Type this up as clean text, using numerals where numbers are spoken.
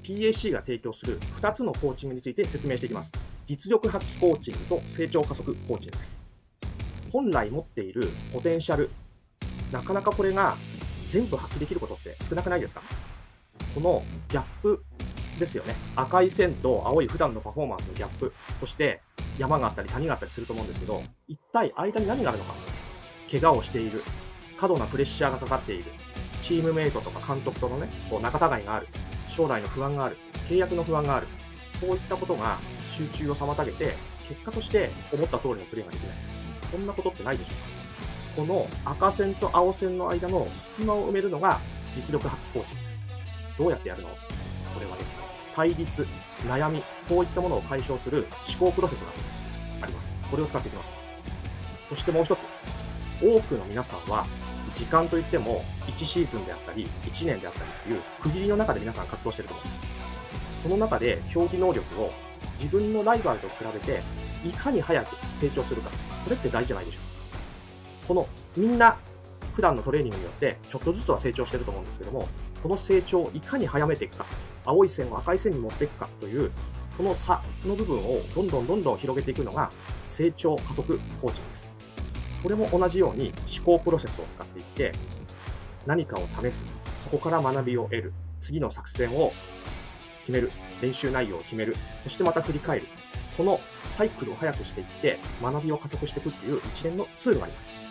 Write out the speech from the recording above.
PAC が提供する2つのコーチングについて説明していきます。実力発揮コーチングと成長加速コーチングです。本来持っているポテンシャル、なかなかこれが全部発揮できることって少なくないですか？このギャップですよね。赤い線と青い普段のパフォーマンスのギャップ、そして山があったり谷があったりすると思うんですけど、一体間に何があるのか。怪我をしている、過度なプレッシャーがかかっている、チームメイトとか監督とのね、仲違いがある、将来の不安がある、契約の不安がある、こういったことが集中を妨げて、結果として思った通りのプレーができない。そんなことってないでしょうか。この赤線と青線の間の隙間を埋めるのが実力発揮コーチングです。どうやってやるの？これはですね、対立、悩み、こういったものを解消する思考プロセスがあります。これを使っていきます。そしてもう一つ、多くの皆さんは時間といっても1シーズンであったり1年であったりという区切りの中で皆さん活動していると思います。その中で競技能力を自分のライバルと比べていかに早く成長するか、これって大事じゃないでしょうか。このみんな普段のトレーニングによってちょっとずつは成長していると思うんですけども、この成長をいかに早めていくか、青い線を赤い線に持っていくかというこの差の部分をどんどん広げていくのが成長加速コーチングです。これも同じように思考プロセスを使っていって、何かを試す、そこから学びを得る、次の作戦を決める、練習内容を決める、そしてまた振り返る、このサイクルを早くしていって学びを加速していくっていう一連のツールがあります。